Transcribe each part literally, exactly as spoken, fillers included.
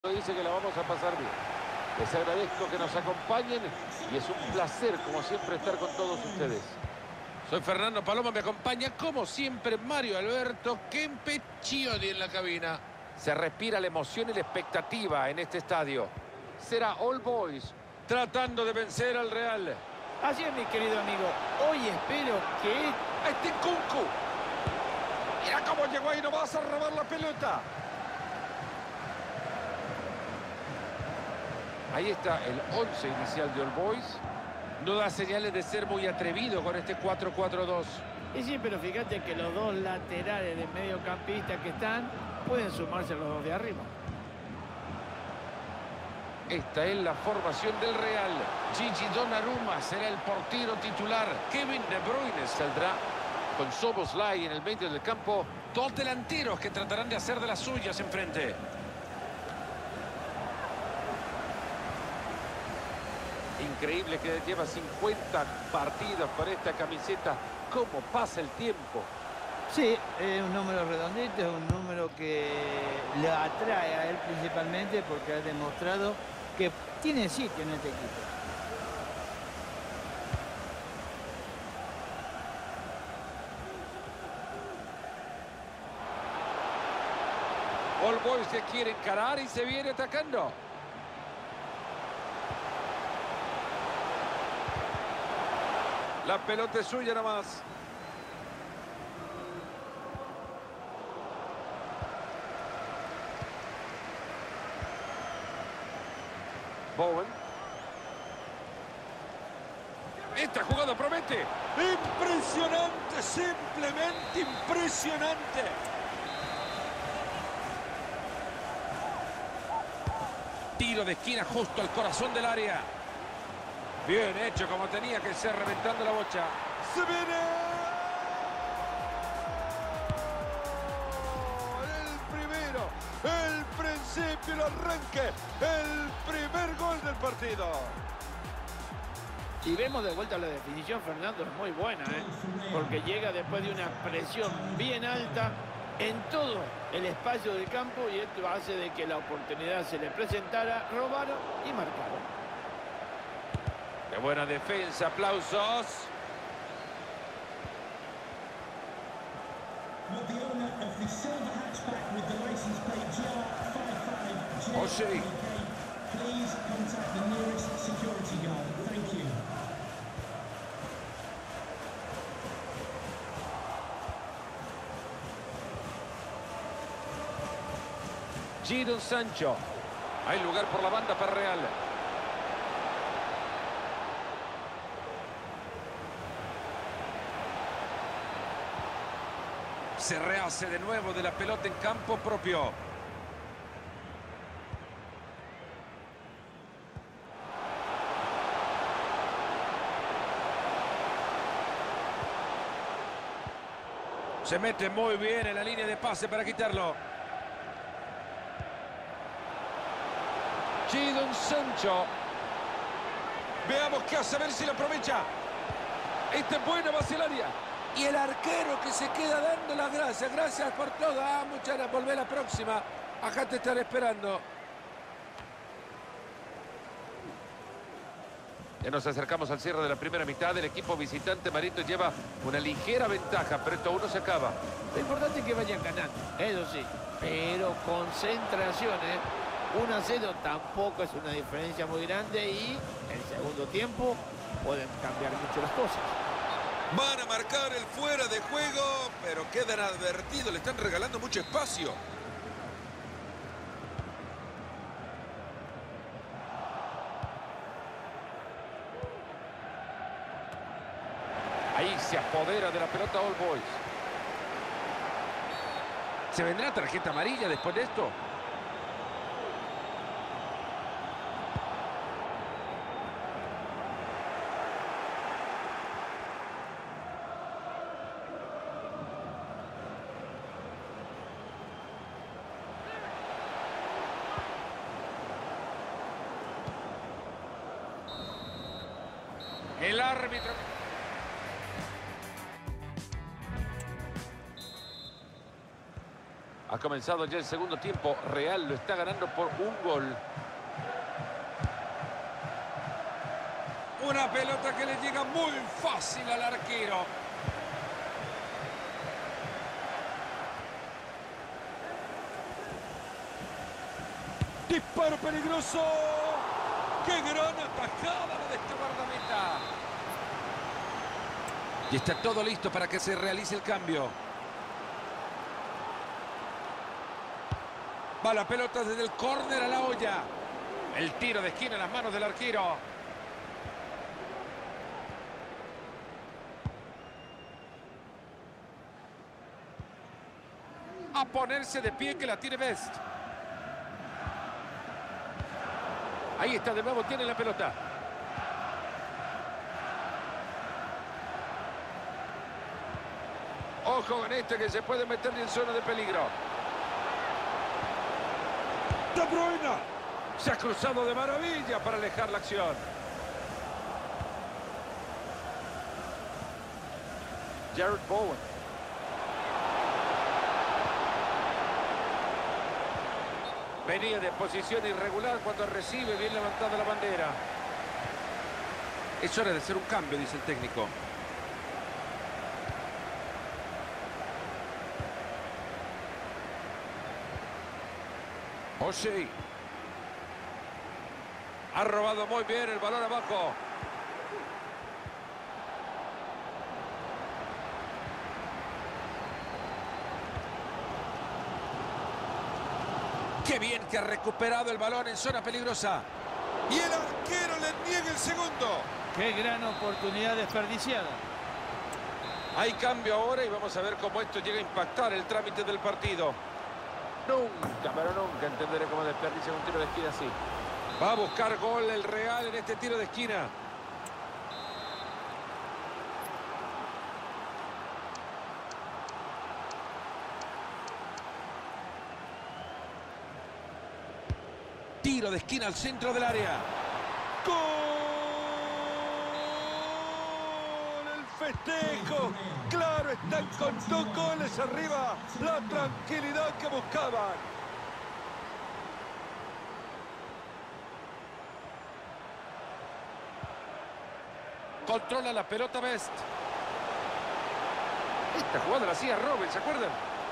Dice que la vamos a pasar bien. Les agradezco que nos acompañen y es un placer, como siempre, estar con todos ustedes. Soy Fernando Paloma, me acompaña, como siempre, Mario Alberto Kempecchioni en la cabina. Se respira la emoción y la expectativa en este estadio. Será All Boys tratando de vencer al Real. Así es, mi querido amigo. Hoy espero que... ¡Este Kunku! ¡Mira cómo llegó ahí! ¡No vas a robar la pelota! Ahí está el once inicial de All Boys. No da señales de ser muy atrevido con este cuatro cuatro dos. Y sí, pero fíjate que los dos laterales de mediocampista que están pueden sumarse los dos de arriba. Esta es la formación del Real. Gigi Donnarumma será el portero titular. Kevin De Bruyne saldrá con Szoboszlai en el medio del campo. Dos delanteros que tratarán de hacer de las suyas enfrente. Increíble que lleva cincuenta partidos con esta camiseta. ¿Cómo pasa el tiempo? Sí, es un número redondito, es un número que le atrae a él principalmente porque ha demostrado que tiene sitio en este equipo. All Boys se quiere encarar y se viene atacando. La pelota es suya nomás. Bowen. Esta jugada promete. Impresionante, simplemente impresionante. Tiro de esquina justo al corazón del área. Bien hecho, como tenía que ser, reventando la bocha. ¡Se viene! El primero, el principio, el arranque, el primer gol del partido. Si vemos de vuelta la definición, Fernando, es muy buena, ¿eh? Porque llega después de una presión bien alta en todo el espacio del campo y esto hace de que la oportunidad se le presentara, robaron y marcaron. ¡Qué buena defensa! ¡Aplausos! O'Shea. Jadon Sancho. Hay lugar por la banda para Real. Se rehace de nuevo de la pelota en campo propio. Se mete muy bien en la línea de pase para quitarlo. Jadon Sancho. Veamos qué hace, a ver si lo aprovecha. Esta es buena, va hacia el área. Y el arquero que se queda dando las gracias. Gracias por todo. Ah, muchas gracias. Volvé la próxima. Acá te estaré esperando. Ya nos acercamos al cierre de la primera mitad. El equipo visitante Marito lleva una ligera ventaja, pero esto aún no se acaba. Lo importante es que vayan ganando, eso sí. Pero concentración, ¿eh? uno a cero tampoco es una diferencia muy grande y el segundo tiempo pueden cambiar mucho las cosas. Van a marcar el fuera de juego, pero quedan advertidos. Le están regalando mucho espacio. Ahí se apodera de la pelota All Boys. ¿Se vendrá tarjeta amarilla después de esto? El árbitro. Ha comenzado ya el segundo tiempo. Real lo está ganando por un gol. Una pelota que le llega muy fácil al arquero. Disparo peligroso. ¡Qué gran atajada la de este guardameta! Y está todo listo para que se realice el cambio. Va la pelota desde el córner a la olla. El tiro de esquina en las manos del arquero. A ponerse de pie, que la tiene Best. Ahí está, de nuevo tiene la pelota. Ojo con este, que se puede meter en zona de peligro. De Bruyne. Se ha cruzado de maravilla para alejar la acción. Jared Bowen. Venía de posición irregular cuando recibe, bien levantada la bandera. Es hora de hacer un cambio, dice el técnico. O'Shea. Ha robado muy bien el balón abajo. Qué bien que ha recuperado el balón en zona peligrosa. Y el arquero le niega el segundo. Qué gran oportunidad desperdiciada. Hay cambio ahora y vamos a ver cómo esto llega a impactar el trámite del partido. Nunca, pero nunca entenderé cómo desperdicia un tiro de esquina así. Va a buscar gol el Real en este tiro de esquina. Tiro de esquina al centro del área. ¡Gol! ¡El festejo! ¡Claro! Están con dos goles arriba. La tranquilidad que buscaban. Controla la pelota Best. Esta jugada la hacía Robben, ¿se acuerdan?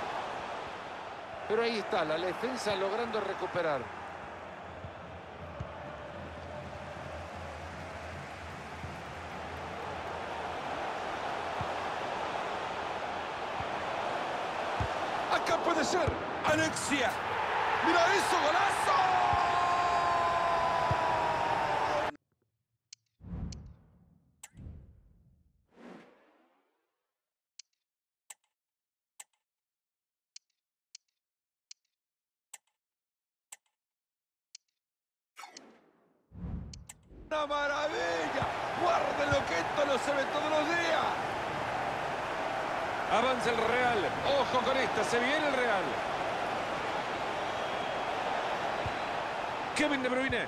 Pero ahí está, la defensa logrando recuperar. Acá puede ser. Alexia. ¡Mira eso! ¡Golazo! ¡Una maravilla! ¡Guarden lo que esto no se ve todos los días! Avanza el Real. Ojo con esta, se viene el Real. Kevin De Bruyne.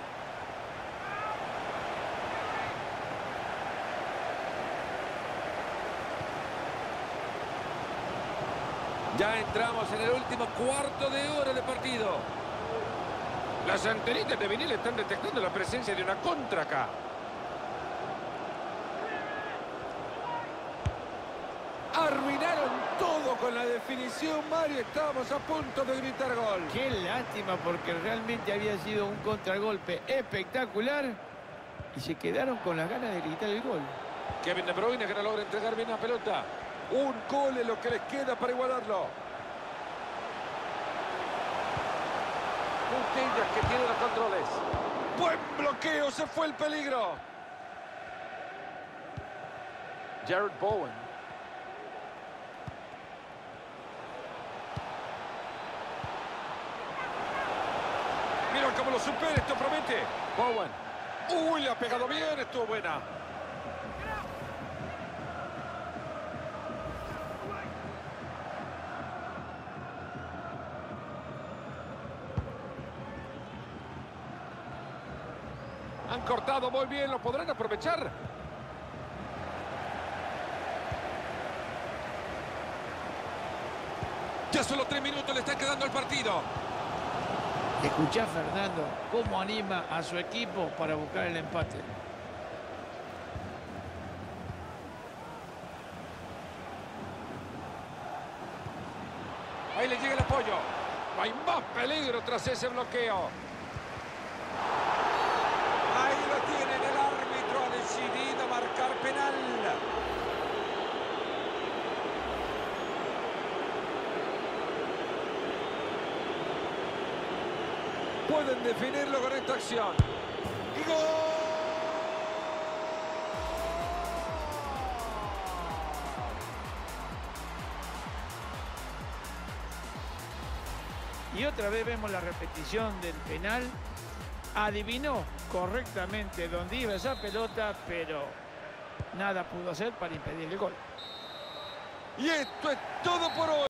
Ya entramos en el último cuarto de hora de partido. Las antenitas de vinil están detectando la presencia de una contra acá. Arruinaron todo con la definición, Mario. Estábamos a punto de gritar gol. Qué lástima, porque realmente había sido un contragolpe espectacular y se quedaron con las ganas de gritar el gol. Kevin De Bruyne, que no logra entregar bien la pelota. Un gol es lo que les queda para igualarlo. Puntillas que tiene los controles. Buen bloqueo, se fue el peligro. Jared Bowen. Mira cómo lo supera, esto promete. Bowen. Uy, le ha pegado bien, estuvo buena. Han cortado muy bien, ¿lo podrán aprovechar? Ya solo tres minutos le están quedando al partido. Escuchá, Fernando, cómo anima a su equipo para buscar el empate. Ahí le llega el apoyo. No hay más peligro tras ese bloqueo. Ahí lo tienen, el árbitro ha decidido marcar penal. Pueden definirlo con esta acción. ¡Y gol! Y otra vez vemos la repetición del penal. Adivinó correctamente dónde iba esa pelota, pero nada pudo hacer para impedir el gol. Y esto es todo por hoy.